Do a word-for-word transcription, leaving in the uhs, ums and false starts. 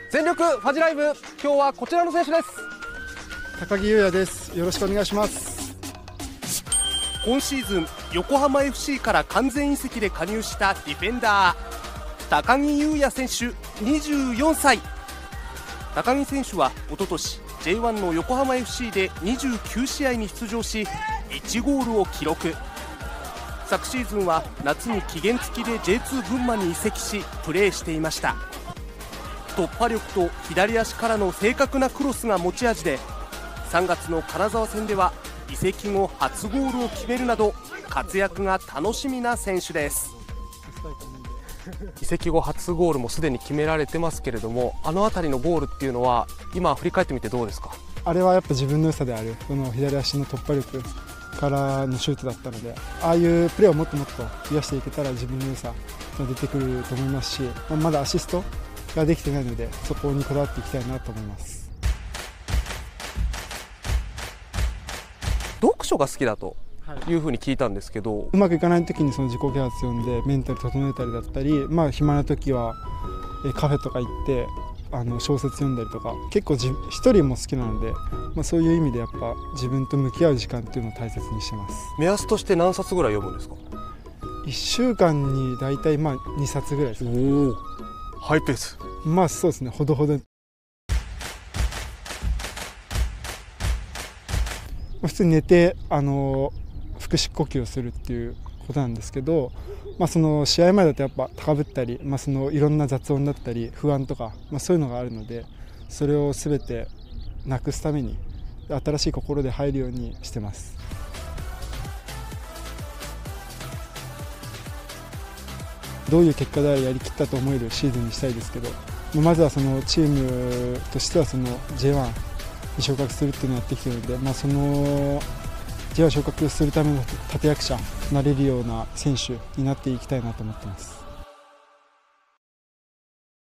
全力ファジライブ、今日はこちらの選手です。 高木優也です。よろしくお願いします。 今シーズン横浜 エフシー から完全移籍で加入したディフェンダー高木優也選手にじゅうよんさい。高木選手はおととし ジェイワン の横浜 エフシー でにじゅうきゅうしあいに出場しいちゴールを記録。昨シーズンは夏に期限付きで ジェイツー 群馬に移籍しプレーしていました。突破力と左足からの正確なクロスが持ち味で、さんがつの金沢戦では移籍後初ゴールを決めるなど活躍が楽しみな選手です。 移籍後初ゴールもすでに決められてますけれども、あの辺りのゴールっていうのは今振り返ってみてどうですか？ あれはやっぱ自分の良さであるこの左足の突破力からのシュートだったので、ああいうプレーをもっともっと増やしていけたら自分の良さが出てくると思いますし、まだアシストができてないのでそこにこだわっていきたいなと思います。 読書が好きだというふうに聞いたんですけど、 うまくいかない時にその自己啓発読んでメンタル整えたりだったり、まあ暇な時はカフェとか行ってあの小説読んだりとか、結構じ一人も好きなので、まあ、そういう意味でやっぱ自分と向き合う時間っていうのを大切にしてます。 目安として何冊ぐらい読むんですか？ いっしゅうかんにだいたいまあにさつぐらいですか。 おお、ハイペース。 まあそうですね、ほどほど。普通に寝てあの腹式呼吸をするっていうことなんですけど、まあ、その試合前だとやっぱ高ぶったり、まあ、そのいろんな雑音だったり不安とか、まあ、そういうのがあるので、それを全てなくすために新しい心で入るようにしてます。どういう結果であれやりきったと思えるシーズンにしたいですけど、まずはそのチームとしてはその ジェイワン に昇格するっていうのをやってきているので、まあ、その ジェイワン 昇格するための立役者になれるような選手になっていきたいなと思っています。